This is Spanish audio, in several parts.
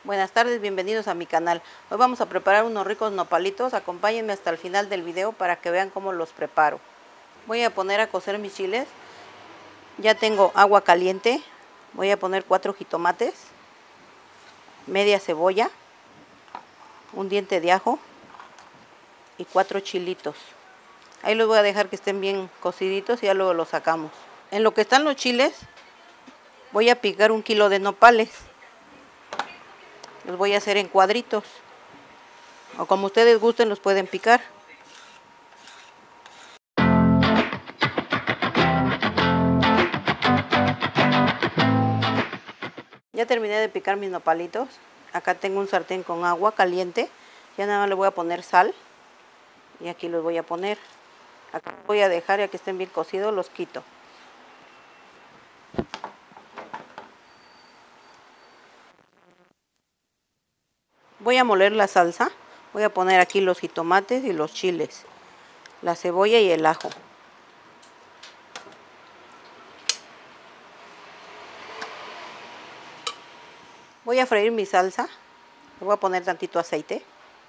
Buenas tardes, bienvenidos a mi canal. Hoy vamos a preparar unos ricos nopalitos. Acompáñenme hasta el final del video para que vean cómo los preparo. Voy a poner a cocer mis chiles. Ya tengo agua caliente. Voy a poner 4 jitomates, media cebolla, un diente de ajo y 4 chilitos. Ahí los voy a dejar que estén bien cociditos y ya luego los sacamos. En lo que están los chiles, voy a picar 1 kilo de nopales. Los voy a hacer en cuadritos, o como ustedes gusten los pueden picar. Ya terminé de picar mis nopalitos. Acá tengo un sartén con agua caliente. Ya nada más le voy a poner sal y aquí los voy a poner. Acá voy a dejar, ya que estén bien cocidos, los quito. Voy a moler la salsa. Voy a poner aquí los jitomates y los chiles, la cebolla y el ajo. Voy a freír mi salsa. Le voy a poner tantito aceite.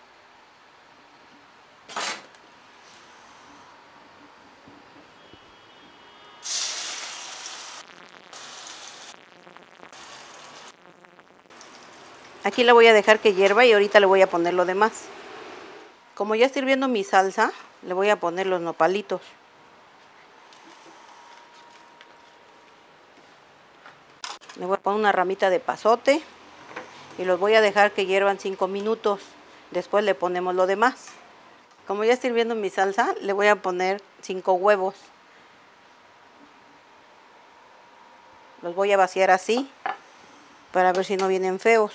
Aquí la voy a dejar que hierva y ahorita le voy a poner lo demás. Como ya está hirviendo mi salsa, le voy a poner los nopalitos. Le voy a poner una ramita de pasote y los voy a dejar que hiervan 5 minutos. Después le ponemos lo demás. Como ya está hirviendo mi salsa, le voy a poner 5 huevos. Los voy a vaciar así para ver si no vienen feos.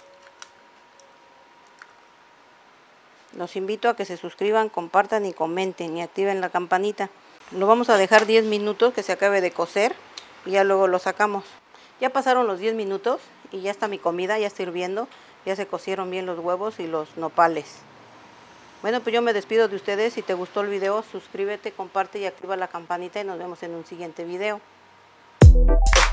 Los invito a que se suscriban, compartan y comenten y activen la campanita. Lo vamos a dejar 10 minutos que se acabe de cocer y ya luego lo sacamos. Ya pasaron los 10 minutos y ya está mi comida, ya está hirviendo. Ya se cocieron bien los huevos y los nopales. Bueno, pues yo me despido de ustedes. Si te gustó el video, suscríbete, comparte y activa la campanita y nos vemos en un siguiente video.